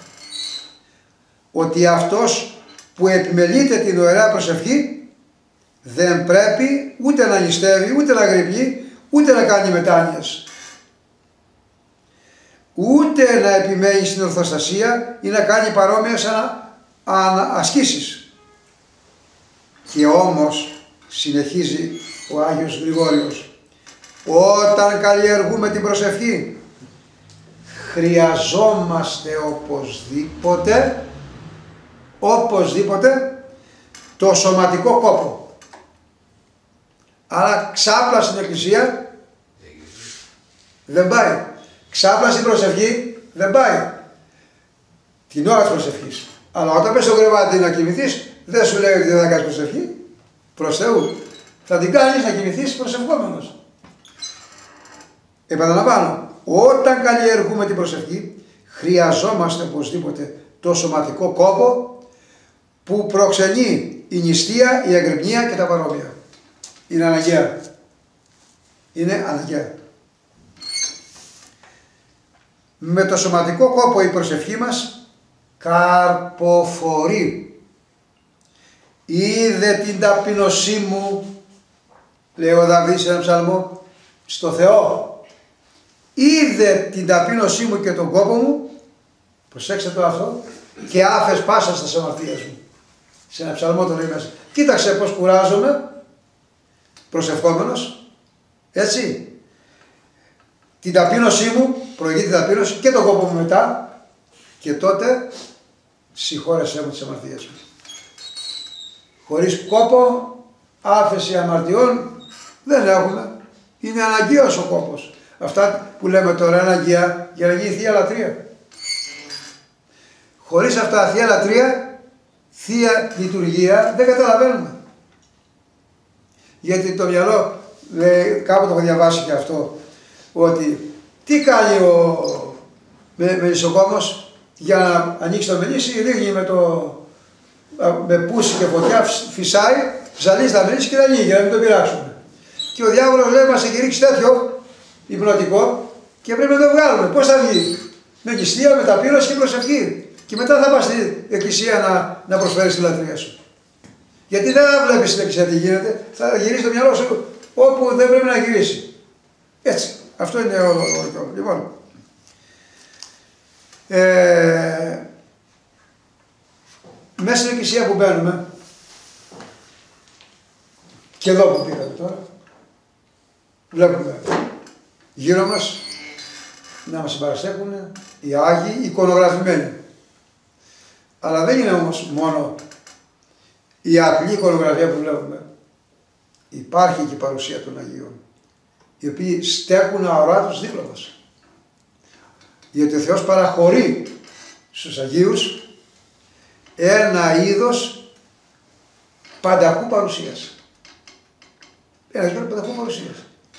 ότι αυτός που επιμελείται την ωραία προσευχή δεν πρέπει ούτε να νηστεύει, ούτε να γρυπνεί, ούτε να κάνει μετάνοιες. ούτε να επιμένει στην ορθοστασία ή να κάνει παρόμοιες ανα, ανα, ασκήσεις. Και όμως, συνεχίζει ο Άγιος Γρηγόριος, όταν καλλιεργούμε την προσευχή, χρειαζόμαστε οπωσδήποτε, οπωσδήποτε, το σωματικό κόπο. Άρα ξάπλα στην εκκλησία δεν πάει. Ξάπλα στην προσευχή δεν πάει. Την ώρα της προσευχής. Αλλά όταν πες στο κρεβάτι να κοιμηθείς, δεν σου λέει ότι δεν θα κάνεις προσευχή. Προς Θεού. Θα την κάνεις να κοιμηθείς προσευχόμενος. Επαναλαμβάνω, όταν καλλιεργούμε την προσευχή, χρειαζόμαστε οπωσδήποτε το σωματικό κόπο που προξενεί η νηστεία, η αγρυπνία και τα παρόμοια. Είναι αναγκαία. Είναι αναγκαία. Με το σωματικό κόπο η προσευχή μας καρποφορεί. Είδε την ταπείνωσή μου, λέει ο Δαβίδ σε ένα ψαλμό, στο Θεό. Είδε την ταπείνωσή μου και τον κόπο μου, προσέξτε το αυτό, και άφες πάσα στα αμαρτίας μου. Σε ένα ψαλμό το λέει μέσα. Κοίταξε πως κουράζομαι, προσευχόμενος, έτσι. Την ταπείνωσή μου, προηγεί την ταπείνωση και τον κόπο μου μετά, και τότε συγχώρεσέ μου τις αμαρτίες μου. Χωρίς κόπο, άφεση αμαρτιών δεν έχουμε. Είναι αναγκαίος ο κόπος. Αυτά που λέμε τώρα είναι αναγκαία για να γίνει Θεία Λατρεία. Χωρίς αυτά Θεία Λατρεία, Θεία Λειτουργία δεν καταλαβαίνουμε. Γιατί το μυαλό, λέει, κάπου το έχω διαβάσει και αυτό, ότι τι κάνει ο μελισσοκόμος για να ανοίξει το μελίσι, ρίχνει με, το, με πούσι και φωτιά, φυσάει, ζαλίζει τα μελίσι και δεν ανοίγει για να μην το πειράξουμε. Και ο διάβολος λέει μας έχει ρίξει τέτοιο υπνοτικό και πρέπει να το βγάλουμε. Πώς θα βγει? Με νηστεία, με ταπείνωση και προσευχή. Και μετά θα πας στην εκκλησία να, να προσφέρεις τη λατρεία σου. Γιατί δεν θα βλέπεις στην εκκλησία τι γίνεται, θα γυρίσει το μυαλό σου όπου δεν πρέπει να γυρίσει. Έτσι. Αυτό είναι όλο το λοιπόν. Ε, μέσα στην εκκλησία που μπαίνουμε, και εδώ που πήγαμε τώρα, βλέπουμε γύρω μας να μας συμπαραστέκουν οι Άγιοι εικονογραφημένοι. Αλλά δεν είναι όμως μόνο η απλή εικονογραφία που βλέπουμε. Υπάρχει και η παρουσία των Αγίων, οι οποίοι στέκουν αοράτους δίπλα μας. Γιατί ο Θεός παραχωρεί στους Αγίους ένα είδος πανταχού παρουσίας. Ένα είδος πανταχού παρουσίας.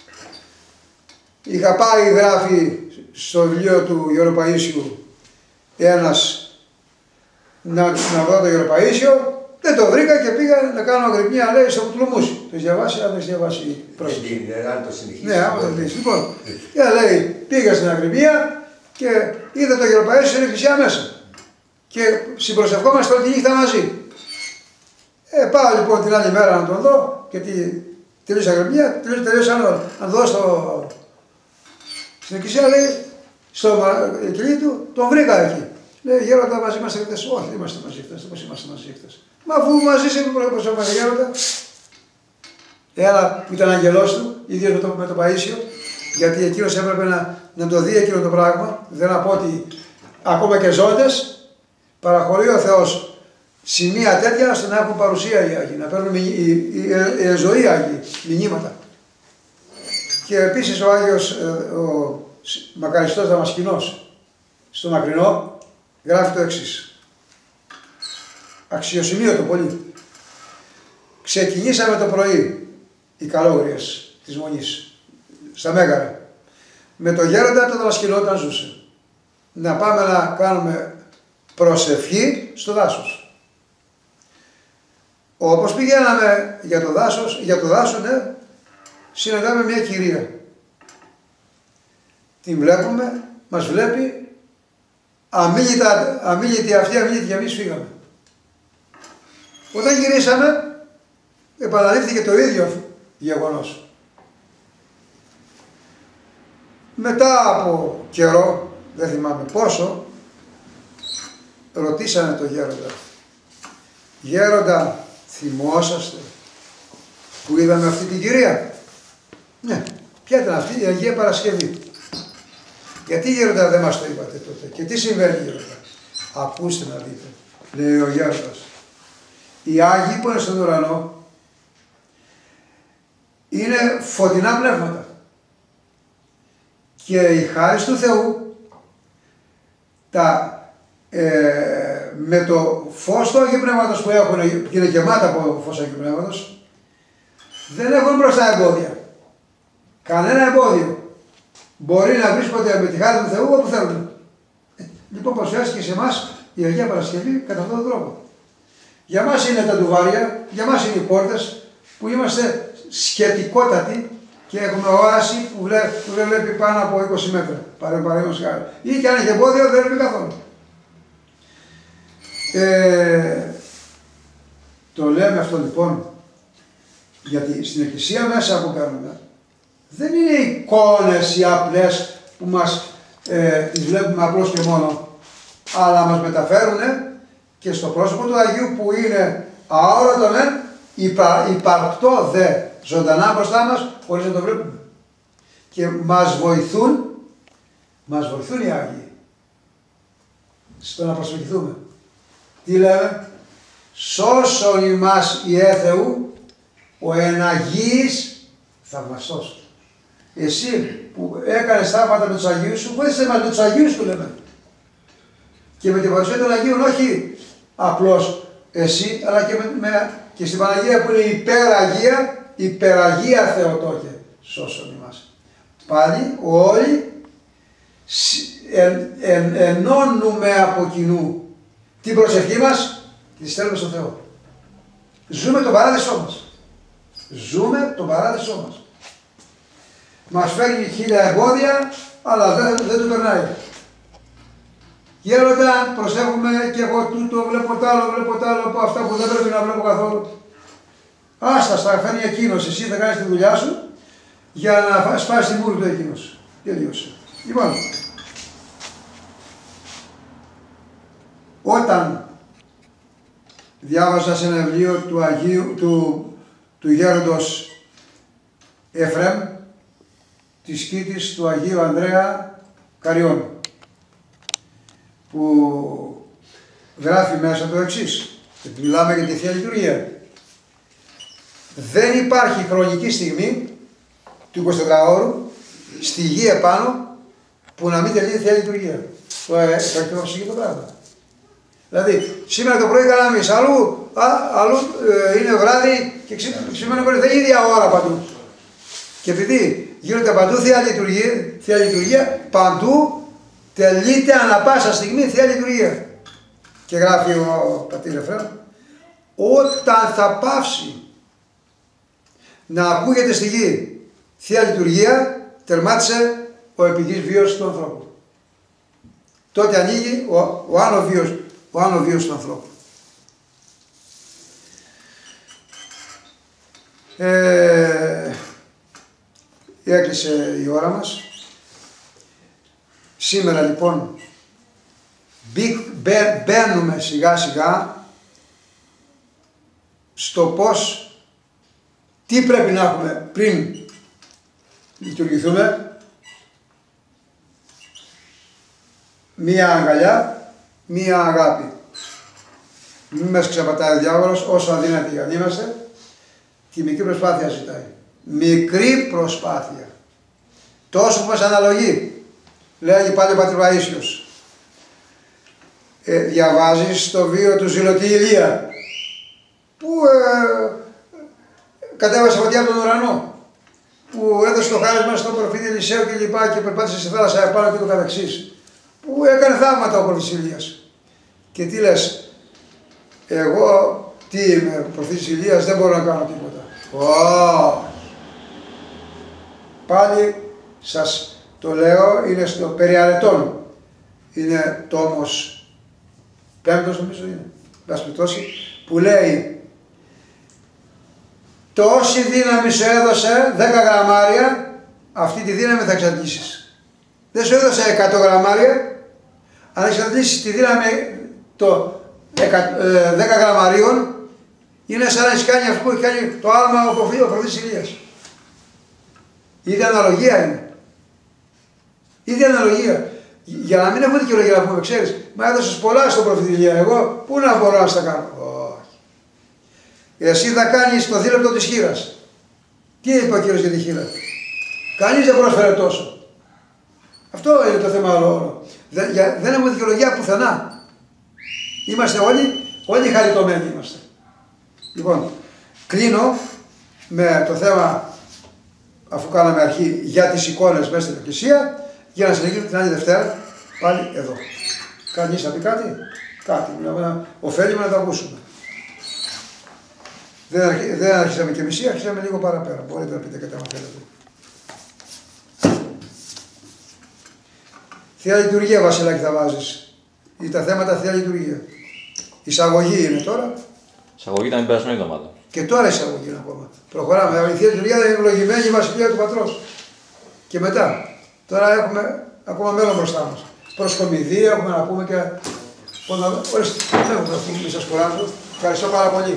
Είχα πάει, γράφει στο βιβλίο του Γιώργου Παΐσιου, ένας να, να βρω το Γιώργο Παΐσιο, δεν το βρήκα και πήγα να κάνω αγρυπνία, λέει, στο Κουτουλουμούσι. Το έχει διαβάσει, αν δεν έχει διαβάσει πρόσφατα. Αν το συνεχίσει. Ναι, άμα το συνεχίσει. Λοιπόν, και λέει, πήγα στην αγρυπνία και είδα το Γιώργο Παΐσιο στην εκκλησία μέσα. Και συμπροσευχόμαστε όλη τη νύχτα μαζί. Ε, πάω λοιπόν την άλλη μέρα να τον δω και τη, τελείωσε η αγρυπνία, τελείωσαν όλα. Να δω στο, στην εκκλησία, λέει, στο κελί του, τον βρήκα εκεί. Λέει, Γέροντα, μαζί είμαστε χτες? Όχι, δεν είμαστε μαζί χτες. Πώς είμαστε μαζί χτες? Μα αφού μαζί είσαι προσωπικά, Γέροντα. Ένα που ήταν αγγελός του, ίδιος με το, με το Παΐσιο, γιατί εκείνος έπρεπε να, να το δει εκείνο το πράγμα. Δεν να πω ότι ακόμα και ζώντες παραχωρεί ο Θεός σημεία τέτοια ώστε να έχουν παρουσία οι Άγιοι, να παίρνουν η, η, η, η, η ζωή Άγιοι, μηνύματα. Και επίσης ο Άγιος, ο μακαριστός Δαμασκηνός, στο μακρινό, γράφει το εξής. Αξιοσημείωτο πολύ. Ξεκινήσαμε το πρωί οι καλόγριες της Μονής, στα Μέγαρα, με το γέροντα το Δαμασκηνό όταν ζούσε. Να πάμε να κάνουμε προσευχή στο δάσος. Όπως πηγαίναμε για το δάσος, για το δάσο, ναι, συναντάμε μια κυρία. Την βλέπουμε, μας βλέπει, αμίλητα, αμίλητη αυτή, αμίλητη και εμείς φύγαμε. Όταν γυρίσαμε, επαναλήφθηκε το ίδιο γεγονός. Μετά από καιρό, δεν θυμάμαι πόσο, ρωτήσανε τον γέροντα. Γέροντα, θυμόσαστε που είδαμε αυτή την κυρία? Ναι. Ποια ήταν αυτή? Η Αγία Παρασκευή. Γιατί γέροντα δεν μας το είπατε τότε? Και τι συμβαίνει γέροντα? Ακούστε να δείτε, λέει ο γέροντας. Οι Άγιοι που είναι στον ουρανό είναι φωτεινά πνεύματα. Και η χάρις του Θεού τα, ε, με το φως του Αγίου Πνεύματος που έχουν και είναι γεμάτα από φως Αγίου Πνεύματος, δεν έχουν μπροστά εμπόδια. Κανένα εμπόδιο. Μπορεί να βρίσκονται με τη χάρη του Θεού όπου θέλουν. Ε, λοιπόν, παρουσιάστηκε σε εμάς η Αγία Παρασκευή κατά αυτόν τον τρόπο. Για μας είναι τα ντουβάρια, για μας είναι οι πόρτες που είμαστε σχετικότατοι και έχουμε όραση που, βλέ, που δεν βλέπει πάνω από είκοσι μέτρα. Παραδείγματος χάρη. Ή και αν έχει εμπόδιο δεν βλέπει καθόλου. Ε, το λέμε αυτό λοιπόν γιατί στην Εκκλησία μέσα που παίρνουμε δεν είναι εικόνες οι απλές που μας ε, τις βλέπουμε απλώς και μόνο, αλλά μας μεταφέρουν και στο πρόσωπο του Αγίου που είναι αόρατο μεν, υπα, υπαρκτό δε ζωντανά μπροστά μας χωρίς να το βλέπουμε. Και μας βοηθούν, μας βοηθούν οι Άγιοι στο να προσευχηθούμε. Τι λέμε? Σώσον ημάς Ιε Θεού, ο εν Αγίης θαυμαστός. Εσύ που έκανες θαύματα με τους Αγίους σου, βοήθησε μας με τους Αγίους σου, λέμε. Και με την παρουσία των Αγίων, όχι απλώς εσύ, αλλά και, με, με, και στην Παναγία που είναι υπεραγία, υπεραγία Θεοτόκε, σώσον ημάς. Πάλι όλοι εν, εν, ενώνουμε από κοινού την προσευχή μας και τη στέλνουμε στον Θεό. Ζούμε τον παράδεισό μας. Ζούμε τον παράδεισό μας. Μας φέρνει χίλια εμπόδια, αλλά δεν, δεν του περνάει. Γέροντα, προσέχουμε και εγώ τούτο, βλέπω τ' άλλο, βλέπω τ' άλλο από αυτά που δεν πρέπει να βλέπω καθόλου. Άστα, στα φέρνει εκείνος, εσύ θα κάνεις τη δουλειά σου για να σπάσει τη μούρη του εκείνος. Τελείωσε. Λοιπόν, όταν διάβαζα σε ένα βιβλίο του, Αγίου, του, του γέροντος Εφραίμ, της σκήτης του Αγίου Ανδρέα Καριών, που γράφει μέσα το εξής, και μιλάμε για τη Θεία Λειτουργία. Δεν υπάρχει χρονική στιγμή του εικοσιτετράωρου στη γη επάνω που να μην τελειώσει η Θεία Λειτουργία. Το εκτιμώσει και το πράγμα. Δηλαδή, σήμερα το πρωί κάναμε εμείς, αλλού, α, αλλού ε, είναι βράδυ και σήμερα πρωί δεν είναι η ίδια ώρα παντού. Και επειδή γίνονται παντού Θεία Λειτουργία, Θεία Λειτουργία παντού τελείται ανα πάσα στιγμή Θεία Λειτουργία. Και γράφει ο πατήρ Εφραίμ, όταν θα πάυσει να ακούγεται στη γη Θεία Λειτουργία, τερμάτισε ο επιγής βίος του ανθρώπου. Τότε ανοίγει ο, ο άνω βίος, ο άνω βίος του ανθρώπου. Ε, έκλεισε η ώρα μας. Σήμερα λοιπόν μπαίνουμε σιγά σιγά στο πώς, τι πρέπει να έχουμε πριν λειτουργηθούμε. Μία αγκαλιά, μία αγάπη. Μην μας ξαπατάει ο διάβολος, όσο αδύνατοι αν είμαστε, τη μικρή προσπάθεια ζητάει. Μικρή προσπάθεια. Τόσο που μας αναλογεί. Λέγει πάλι ο πατήρ Παΐσιος. Ε, διαβάζεις το βίο του Ζηλωτή Ηλία, που ε, κατέβασε φωτιά από τον ουρανό, που έδωσε το χάρισμα στον προφήτη Ελισέου και λοιπά και περπάτησε στη θάλασσα επάνω και το καθεξής, που έκανε θαύματα ο προφήτης Ηλίας. Και τι λες, εγώ τι είμαι, προφήτης Ηλίας, δεν μπορώ να κάνω τίποτα. Oh. Πάλι σας το λέω, είναι στο περιαρετών. Είναι τόμος πέμπτος νομίζω είναι, πάση, που λέει τόση δύναμη σου έδωσε, δέκα γραμμάρια, αυτή τη δύναμη θα εξαντλήσεις. Δεν σου έδωσα εκατό γραμμάρια, αν έχεις αντλήσει τη δύναμη το δέκα γραμμαρίων, είναι σαν να έχεις κάνει αυτό που έχει κάνει το άλμα ο προφήτης Ηλίας. Η ίδια αναλογία είναι. Η ίδια αναλογία. Για να μην έχουμε δικαιολογία να πούμε, ξέρεις, μα έδωσες πολλά στον προφήτη Ηλία, εγώ πού να μπορώ να στα κάνω. Όχι. Εσύ θα κάνεις το δίλεπτο της χήρας. Τι είπε ο Κύριος για τη χήρα. Κανείς δεν πρόσφερε τόσο. Αυτό είναι το θέμα όλο. Δεν, για, δεν έχουμε δικαιολογία πουθενά. Είμαστε όλοι, όλοι χαριτωμένοι είμαστε. Λοιπόν, κλείνω με το θέμα, αφού κάναμε αρχή για τις εικόνες μέσα στην εκκλησία, για να συνεχίσουμε την άλλη Δευτέρα πάλι εδώ. Κανείς να πει κάτι, κάτι, να ωφέλιμα να το ακούσουμε. Δεν, αρχί, δεν αρχίσαμε και μισή, αρχίσαμε λίγο παραπέρα. Μπορείτε να πείτε κάτι αν θέλετε. Θεία Λειτουργία, Βασιλάκη, θα βάζεις. Ή τα θέματα Θεία Λειτουργία. Εισαγωγή είναι τώρα. Εισαγωγή ήταν την περασμένη εβδομάδα. Και τώρα εισαγωγή είναι ακόμα. Προχωράμε. Η Θεία Λειτουργία είναι ευλογημένη η Βασιλεία του Πατρός. Και μετά. Τώρα έχουμε ακόμα μέλλον μπροστά μας. Προσκομιδία, έχουμε να πούμε και. Ορίστε, θέλω να πούμε, μη σας κουράζω. Ευχαριστώ πάρα πολύ.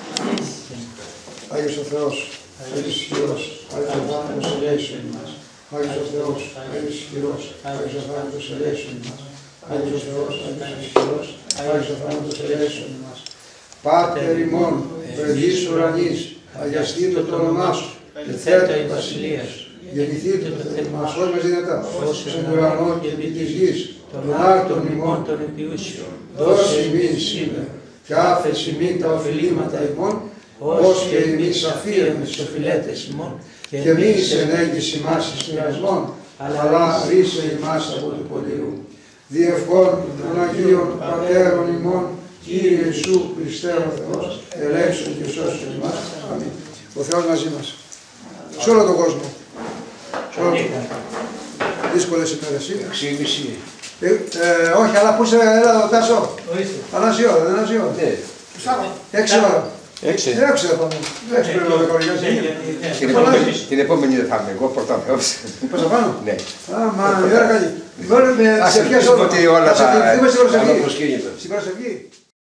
Άγιος ο Θεός, Άγιος ισχυρός, Άγιος ο θάνατος ελέησον ημάς. Άγιος ο Θεός, Άγιος ισχυρός, Άγιος ο θάνατος ελέησον ημάς. Άγιος ο Θεός, Άγιος ισχυρός, Άγιος ο θάνατος ελέησον ημάς. Πάτερ ημών, παιδής ουρανής, αγιαστήτω το όνομά σου, ελθέτω η βασιλεία σου. Γεννηθείτε το θέλημά σου, όλες δυνατά, στον ουρανό και επί της γης, των άρτων ημών των επιούσιων. Δώσε ημίν σήμερα, και άφες ημίν τα οφειλήματα ημών, ως και εμείς αφίεμαι στους οφειλέτες ημών, και μη εις ενέγγις ημάς εις πειρασμών, αλλά ρίσε ημάς από του πονηρού. Διευχών των Αγίων Πατέρων ημών, Κύριε Ιησού Χριστέ ο Θεός, ελέησον και σώσον ημάς. Αμήν. Ο Θεός μαζί μας. Σε όλο τον κόσμο. Σε όλο τον κόσμο. Δύσκολες ημέρες είναι. Ε, ε, όχι, αλλά πού σε έλα εδώ Τάσο. Ανάση ώρα, δεν ανάση ώρα. Έξι ώρα. Έξι. Έξι θα πάμε. Έξι πρέπει να δεκαοριακά. Την επόμενη δεν θα είμαι εγώ, πρώτα με όψε. Πας απάνω. Ναι. Α, μα η ώρα καλή. Μόνο με τις ευχές όλα. Ας ευχηθούμε Θα σε ευχηθούμε στην προσευχή. προσκύνητο. Στην προσευχή.